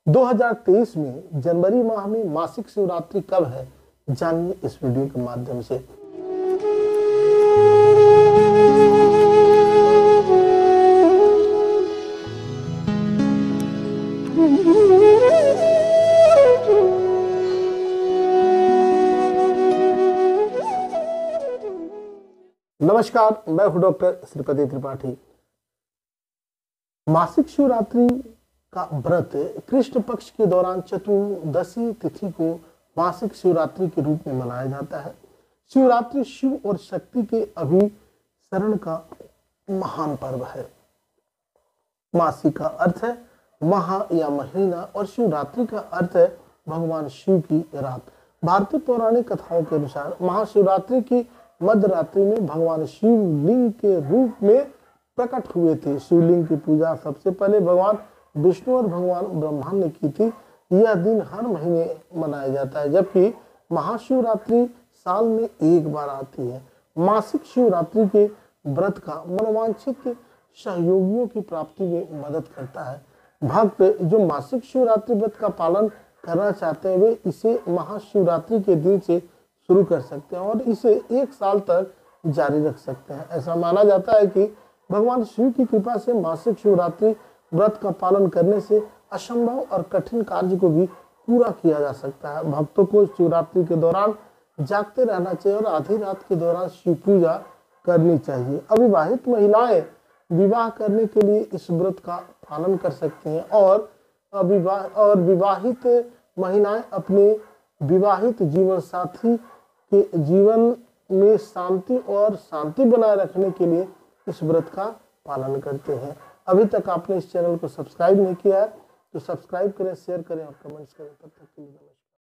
2023 में जनवरी माह में मासिक शिवरात्रि कब है, जानिए इस वीडियो के माध्यम से। नमस्कार, मैं हूं डॉक्टर श्रीपति त्रिपाठी। मासिक शिवरात्रि का व्रत कृष्ण पक्ष के दौरान चतुर्दशी तिथि को मासिक शिवरात्रि के रूप में मनाया जाता है। शिवरात्रि शिव और शक्ति के अभिसरण का महान पर्व है। मासिक का अर्थ है माह या महीना और शिवरात्रि का अर्थ है भगवान शिव की रात। भारतीय पौराणिक कथाओं के अनुसार महाशिवरात्रि की मध्य रात्रि में भगवान शिवलिंग के रूप में प्रकट हुए थे। शिवलिंग की पूजा सबसे पहले भगवान विष्णु और भगवान ब्रह्मा ने की थी। यह दिन हर महीने मनाया जाता है, जबकि महाशिवरात्रि साल में एक बार आती है। मासिक शिवरात्रि के व्रत का मनोवांछित सहयोगियों की प्राप्ति में मदद करता है। भक्त जो मासिक शिवरात्रि व्रत का पालन करना चाहते हैं वे इसे महाशिवरात्रि के दिन से शुरू कर सकते हैं और इसे एक साल तक जारी रख सकते हैं। ऐसा माना जाता है कि भगवान शिव की कृपा से मासिक शिवरात्रि व्रत का पालन करने से असंभव और कठिन कार्य को भी पूरा किया जा सकता है। भक्तों को शिवरात्रि के दौरान जागते रहना चाहिए और आधी रात के दौरान शिव पूजा करनी चाहिए। अविवाहित महिलाएं विवाह करने के लिए इस व्रत का पालन कर सकते हैं और विवाहित महिलाएं अपने विवाहित जीवन साथी के जीवन में शांति बनाए रखने के लिए इस व्रत का पालन करते हैं। अभी तक आपने इस चैनल को सब्सक्राइब नहीं किया है तो सब्सक्राइब करें, शेयर करें और कमेंट्स करें। तब तक के लिए नमस्कार।